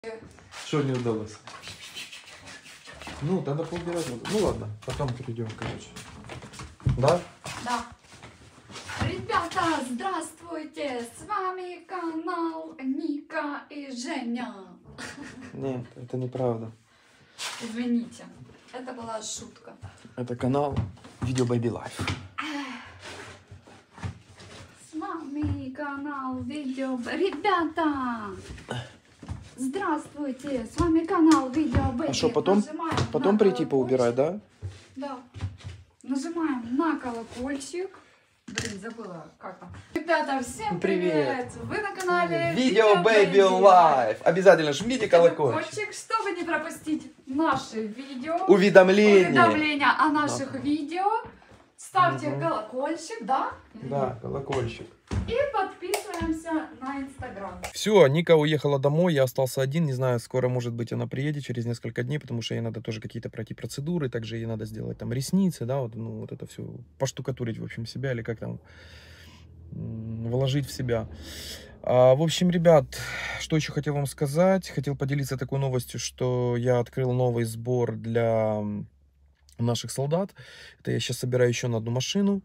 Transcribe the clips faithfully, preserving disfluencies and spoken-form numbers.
Что не удалось? Ну, надо поубирать. Ну ладно, потом перейдем, короче. Да? Да. Ребята, здравствуйте! С вами канал Ника и Женя. Нет, это неправда. Извините, это была шутка. Это канал Video Baby Life. С вами канал Видео... Ребята! Здравствуйте! С вами канал Видео Baby. А что, потом, Нажимаем потом на прийти колокольчик. поубирать, да? Да. Нажимаем на колокольчик. Блин, забыла, как там. Ребята, всем привет! Привет. Вы на канале Video Baby Life. Обязательно жмите колокольчик. Колокольчик, чтобы не пропустить наши видео. Уведомления. Уведомления о наших Да. видео. Ставьте Мгм. колокольчик, да? Да, колокольчик. И подписываемся на Инстаграм. Все, Ника уехала домой, я остался один, не знаю, скоро, может быть, она приедет через несколько дней, потому что ей надо тоже какие-то пройти процедуры, также ей надо сделать там ресницы, да, вот, ну, вот это все, поштукатурить, в общем, себя, или как там, вложить в себя. А, в общем, ребят, что еще хотел вам сказать, хотел поделиться такой новостью, что я открыл новый сбор для наших солдат. Это я сейчас собираю еще на одну машину.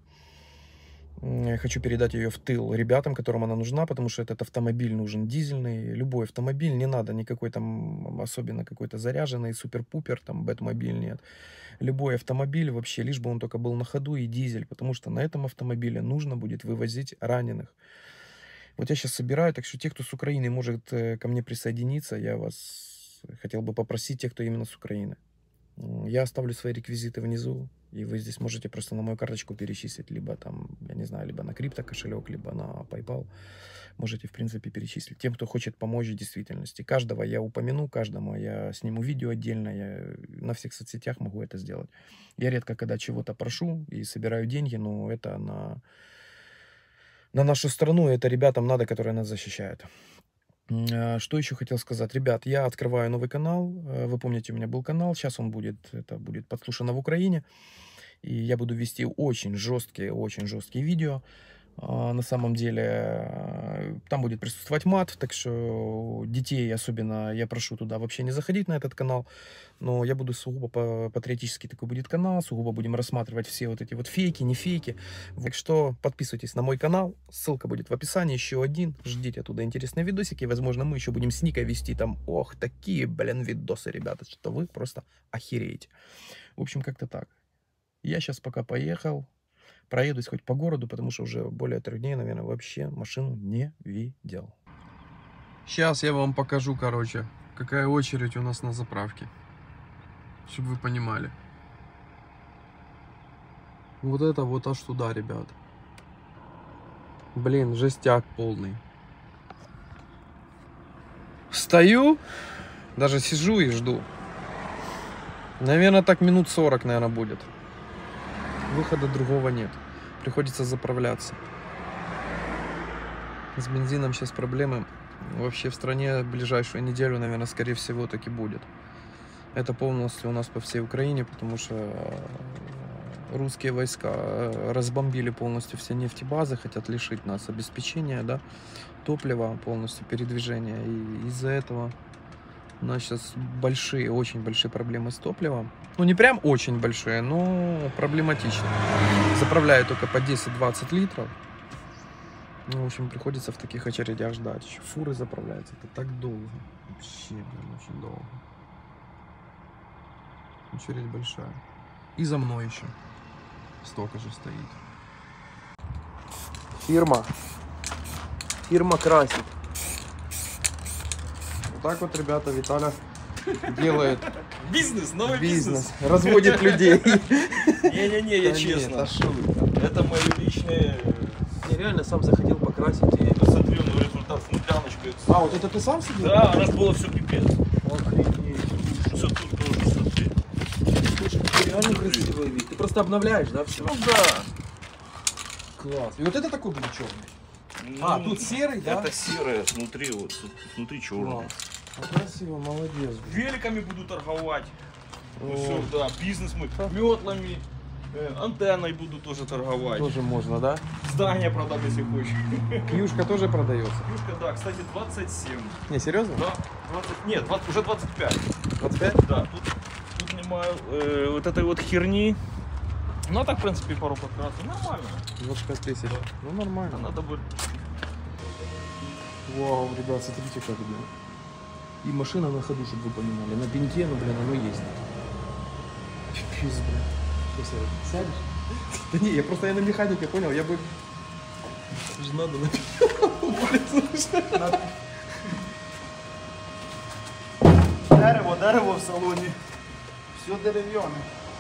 Я хочу передать ее в тыл ребятам, которым она нужна, потому что этот автомобиль нужен дизельный. Любой автомобиль, не надо никакой там, особенно какой-то заряженный, супер-пупер, там, бэтмобиль, нет. Любой автомобиль вообще, лишь бы он только был на ходу и дизель, потому что на этом автомобиле нужно будет вывозить раненых. Вот я сейчас собираю, так что те, кто с Украины может ко мне присоединиться, я вас хотел бы попросить, те, кто именно с Украины. Я оставлю свои реквизиты внизу, и вы здесь можете просто на мою карточку перечислить, либо там, я не знаю, либо на крипто кошелек, либо на PayPal. Можете, в принципе, перечислить. Тем, кто хочет помочь в действительности. Каждого я упомяну, каждому я сниму видео отдельно, я на всех соцсетях могу это сделать. Я редко когда чего-то прошу и собираю деньги, но это на, на нашу страну, это ребятам надо, которые нас защищают. Что еще хотел сказать? Ребят, я открываю новый канал. Вы помните, у меня был канал. Сейчас он будет, это будет подслушано в Украине. И я буду вести очень жесткие, очень жесткие видео. На самом деле, там будет присутствовать мат. Так что детей особенно я прошу туда вообще не заходить на этот канал. Но я буду сугубо патриотический такой будет канал. Сугубо будем рассматривать все вот эти вот фейки, не фейки. Так что подписывайтесь на мой канал. Ссылка будет в описании. Еще один. Ждите оттуда интересные видосики. Возможно, мы еще будем с Никой вести там, ох, такие, блин, видосы, ребята, что вы просто охереете. В общем, как-то так. Я сейчас пока поехал. Проедусь хоть по городу, потому что уже более трех дней, наверное, вообще машину не видел. Сейчас я вам покажу, короче, какая очередь у нас на заправке. Чтобы вы понимали. Вот это вот аж туда, ребят. Блин, жестяк полный. Стою, даже сижу и жду. Наверное, так минут сорок, наверное, будет. Выхода другого нет. Приходится заправляться. С бензином сейчас проблемы. Вообще в стране в ближайшую неделю, наверное, скорее всего, таки будет. Это полностью у нас по всей Украине, потому что русские войска разбомбили полностью все нефтебазы, хотят лишить нас обеспечения, да, топлива, полностью передвижения. И из-за этого у нас сейчас большие, очень большие проблемы с топливом. Ну, не прям очень большие, но проблематично. Заправляю только по десять-двадцать литров. Ну, в общем, приходится в таких очередях ждать. Еще фуры заправляются. Это так долго. Вообще, блин, очень долго. Очередь большая. И за мной еще столько же стоит. Фирма. Фирма красит. Вот так вот, ребята, Виталя делает Бизнес, новый бизнес. бизнес. Разводит людей. Не-не-не, я честно. Это мои личные... Я реально сам заходил покрасить. И... Посмотри, ну результат с внутряночкой. А, вот это ты сам сидел? Да, у нас было все пипец. Охренеть. Все тут тоже, смотри. Слушай, ты реально красивый вид. Ты просто обновляешь, да, все? Ну да. Класс. И вот это такой будет черный? А, Ну, тут серый, да? Это серое, внутри вот, тут внутри черный. Класс. Ну, красиво, молодец. Великами буду торговать. Ну О. все, да, бизнес мы, метлами. Э, Антенной буду тоже торговать. Тоже можно, да? Здание продам, если хочешь. Кьюшка тоже продается. Кьюшка, да, кстати, двадцать семь. Не, серьезно? Да, двадцать, нет, двадцать, уже двадцать пять. двадцать пять? Да, тут, тут немаю э, вот этой вот херни. Ну, а так, в принципе, пару подкрасов. Нормально. двадцать пять тысяч. Да. Ну, нормально. Надо будет. Вау, ребят, смотрите как, да. И машина на ходу, чтобы вы понимали. На пеньке, ну, блин, оно ездит. Пипец, блин. Что, сядешь? Да не, я просто я на механике, понял, я бы... Же надо на... Дерево, дерево в салоні. Все дерев'яне.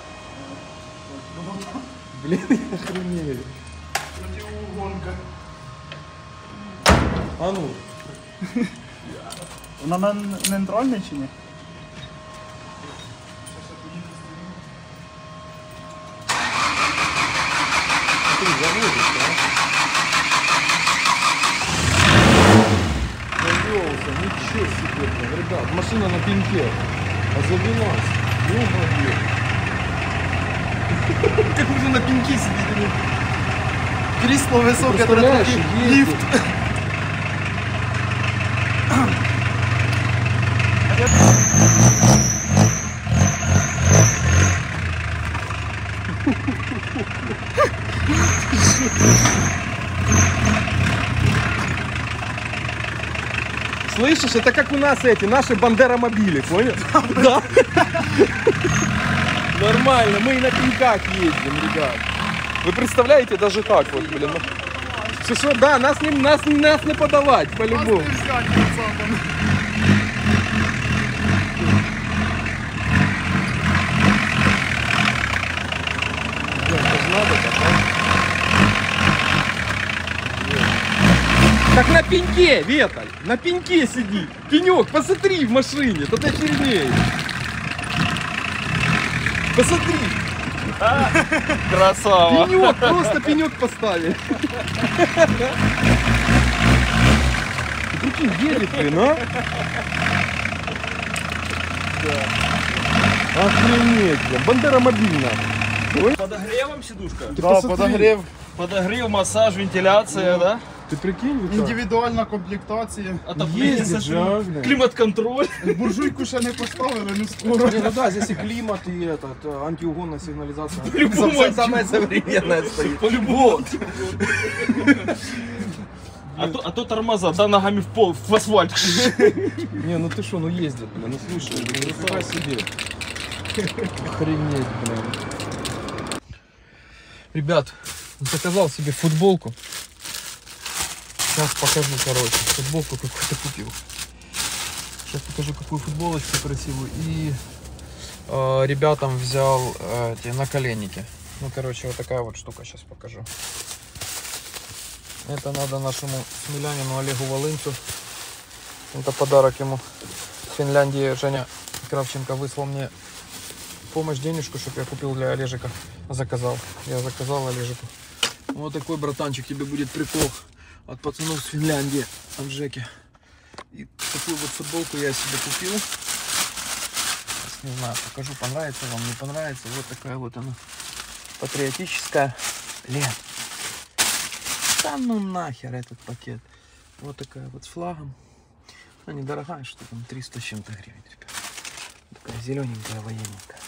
Блин, я охренею. Противоугонка. А ну. Вона на нейтральна чи ні? Ты заводишь, да? Завелся, ничего себе, блин, ребят, машина на пеньке. А завелась. Ё-моё. Как можно на пеньке сидеть? Крісло високе, Представляешь, трохи ездит. ліфт. Слышишь, это как у нас эти, наши бандеромобили, понял? Да. Нормально, мы и на пеньках ездим, ребят. Вы представляете, даже так вот, блин. Что, что, да, нас не, нас, нас не подавать, по-любому. Так на пеньке, Веталь, на пеньке сидит. Пенек, посмотри в машине, да ты охернеешь. Посмотри, Красава. пенек, просто пенек поставили. Ты прикинь, едет, блин, а? Охренеть, блин, бандера мобильная. Подогревом сидушка? Ты Да, посмотри. подогрев. Подогрев, массаж, вентиляция, да? Ты прикинь, Виталий? Індивідуальна комплектація. Отопление, Ездит же, а, блин. климат-контроль. Буржуйку ще не поставили, ну скоро. Не, ну да, здесь и климат, и этот, э, антиугонная сигнализация. По-любому Сам- Самая современная стоит. По-любому. А то, а то тормоза, да, ногами в пол, в асфальт. Не, ну ты что, ну ездит, блин, ну слушай, блин, нифига себе. Охренеть, блин. Ребят, заказал себе футболку. Сейчас покажу, короче, футболку какую-то купил. Сейчас покажу, какую футболочку красивую. И э, ребятам взял э, эти наколенники. Ну, короче, вот такая вот штука, сейчас покажу. Это надо нашему смелянину Олегу Волынцу. Это подарок ему. В Финляндии Женя Кравченко выслал мне помощь, денежку, чтобы я купил для Олежика. Заказал. Я заказал Олежику. Вот такой, братанчик, тебе будет прикол от пацанов с Финляндии, от Жеки. И такую вот футболку я себе купил. Сейчас не знаю, покажу, понравится вам, не понравится. Вот такая вот она. Патриотическая. Лен. Да ну нахер этот пакет. Вот такая вот с флагом. Она недорогая, что там триста с чем-то гривен, ребят. Такая зелененькая, военненькая.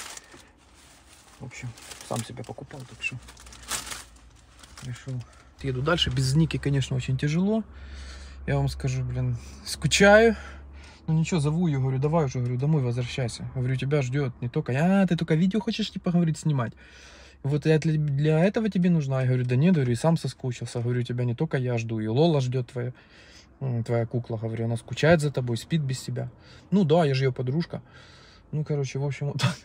В общем, сам себе покупал, так что решил. Еду дальше. Без Ники, конечно, очень тяжело. Я вам скажу, блин, скучаю. Ну ничего, зову ее, говорю, давай уже, говорю, домой возвращайся. Говорю, тебя ждет не только, а, ты только видео хочешь, типа, говорить, снимать. Вот я для, для этого тебе нужна. Я говорю, да нет, говорю, и сам соскучился. Говорю, тебя не только я жду, и Лола ждет твоя, твоя кукла. Говорю, она скучает за тобой, спит без тебя. Ну да, я же ее подружка. Ну, короче, в общем, вот так.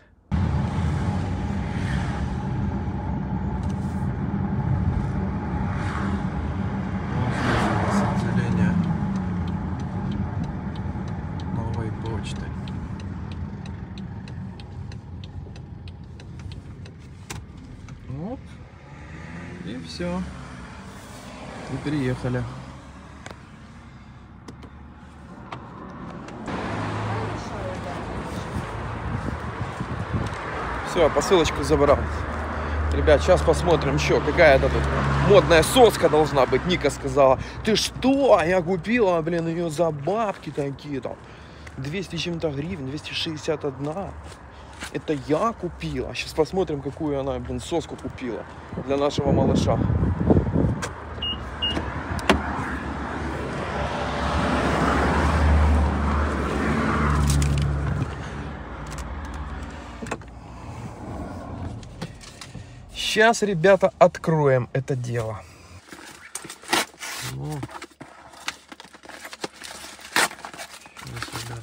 Отделение новой почты. Оп. И все. И переехали. Все, посылочку забрал. Ребят, сейчас посмотрим, что, какая-то тут модная соска должна быть. Ника сказала, ты что? Я купила, блин, ее за бабки такие там. двести чем-то гривен, двести шестьдесят один. Это я купила. Сейчас посмотрим, какую она, блин, соску купила для нашего малыша. Сейчас, ребята, откроем это дело. Ну. Сейчас, ребят,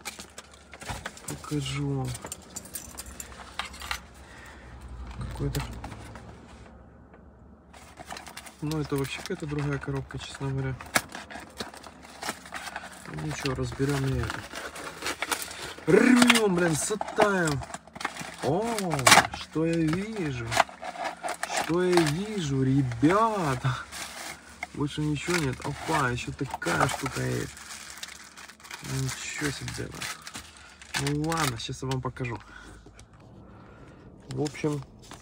покажу вам. Какой-то... Ну, это вообще какая-то другая коробка, честно говоря. Ну, ничего, разберем и это. Рвем, блин, сатаем. О, что я вижу? Что я вижу, ребята? Больше ничего нет. Опа, еще такая штука есть. Ничего себе. Ну ладно, сейчас я вам покажу. В общем,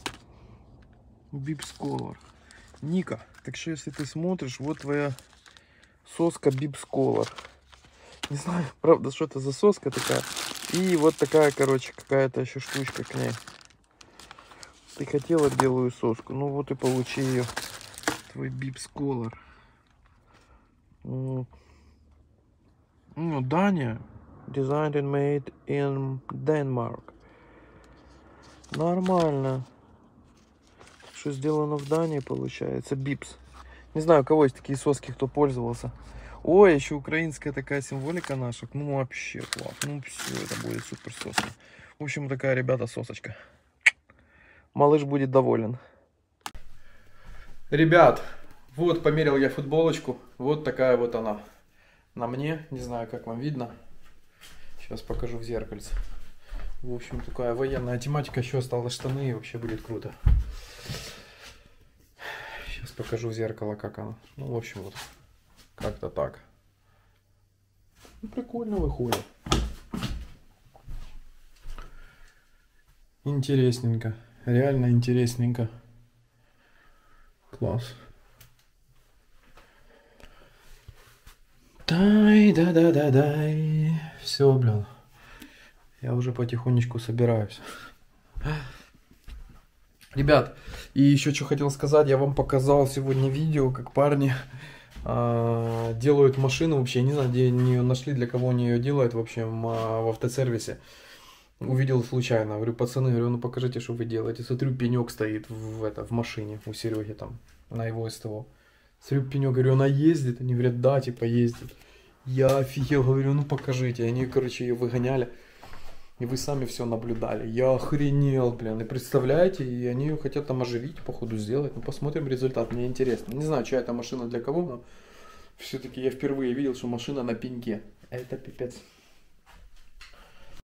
Bibs Color. Ника, так что если ты смотришь, вот твоя соска Bibs Color. Не знаю, правда, что это за соска такая. И вот такая, короче, какая-то еще штучка к ней. Ты хотела белую соску, ну вот и получи ее. Твой Bibs Color. Ну, Дания. Designed and made in Denmark. Нормально. Что сделано в Дании, получается. Bibs. Не знаю, у кого есть такие соски, кто пользовался. Ой, еще украинская такая символика наша. Ну вообще класс. Ну все, это будет супер соска. В общем, такая, ребята, сосочка. Малыш будет доволен. Ребят, вот померил я футболочку. Вот такая вот она на мне. Не знаю, как вам видно. Сейчас покажу в зеркальце. В общем, такая военная тематика. Еще осталось штаны, и вообще будет круто. Сейчас покажу в зеркало, как она. Ну, в общем, вот как-то так. Ну, прикольно выходит. Интересненько. Реально интересненько. Класс. Дай, да, да, да, дай. Все, блин. Я уже потихонечку собираюсь. Ребят, и еще что хотел сказать. Я вам показал сегодня видео, как парни э, делают машину. Вообще, я не знаю, где они ее нашли, для кого они ее делают. В общем, э, в автосервисе. Увидел случайно. Говорю, пацаны, говорю, ну покажите, что вы делаете. Смотрю, пенек стоит в, это, в машине у Сереги там, на его СТО. Смотрю, пенек, говорю, она ездит? Они говорят, да, типа ездит. Я офигел, говорю, ну покажите. Они, короче, ее выгоняли. И вы сами все наблюдали. Я охренел, блин. И представляете, и они ее хотят там оживить, походу сделать. Ну посмотрим результат, мне интересно. Не знаю, чья это машина для кого, но все-таки я впервые видел, что машина на пеньке. Это пипец.